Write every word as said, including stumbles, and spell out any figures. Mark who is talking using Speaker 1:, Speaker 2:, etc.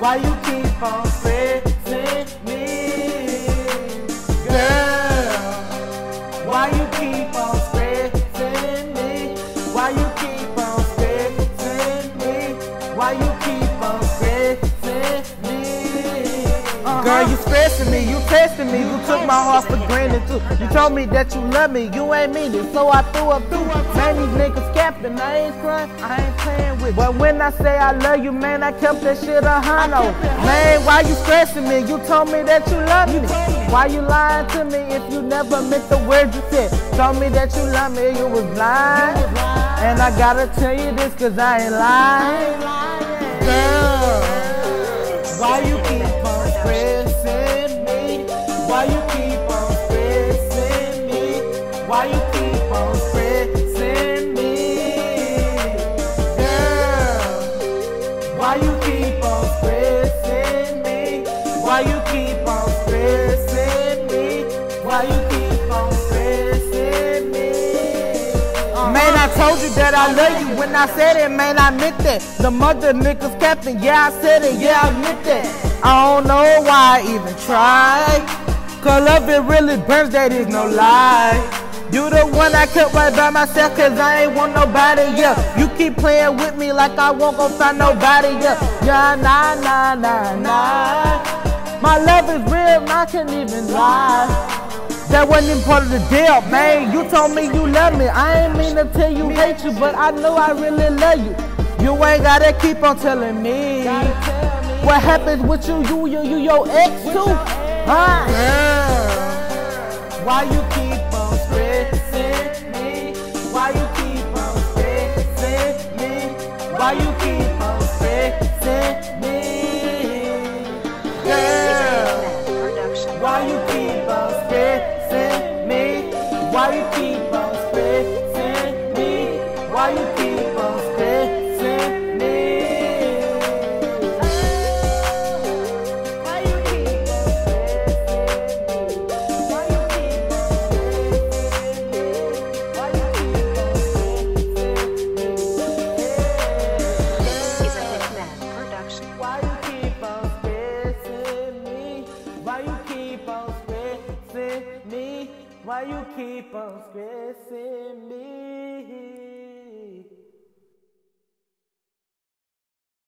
Speaker 1: Why you keep on stressing me? Girl, why you keep on stressing me? Why you keep on stressing me? Why you keep on stressing me? Uh-huh. Girl, you stressing me, you testing me, you took my heart for granted too. You told me that you love me, you ain't mean it, so I threw up through. Man, these niggas capping, I ain't crying, I ain't playing with you. But when I say I love you, man, I kept that shit a hundred. Man, why you stressing me? You told me that you love me. Why you lying to me if you never meant the words you said? Told me that you love me, you was lying. And I gotta tell you this, cause I ain't lying. Girl, why you keep on stressing me? Why you keep on stressing me? Why you keep on stressing me? Girl, why you keep on stressing me? Why you keep on stressing me? Why you keep on stressing me? Uh-huh. Man, I told you that I love you when I said it, man, I meant that. The mother niggas capping, yeah, I said it, yeah, I meant that. I don't know why I even tried, cause love it really burns, that is no lie. You the one I kept right by myself, cause I ain't want nobody, yeah. You keep playing with me like I won't go find nobody, yeah. Yeah, nah, nah, nah, nah. My love is real, I can't even lie. That wasn't even part of the deal, man. You told me you love me, I ain't mean to tell you hate you, but I know I really love you. You ain't gotta keep on telling me what happens with you, you, you, you, your ex too, huh? Girl, why you keep on stressing me? Why you keep on stressing me? Why you keep on stressing me? Girl, why you keep on stressing me? Why you keep on stressing me? Why you keep on stressing me? Why you keep on stressing me? Why you keep on stressing me? Why you keep on stressing me?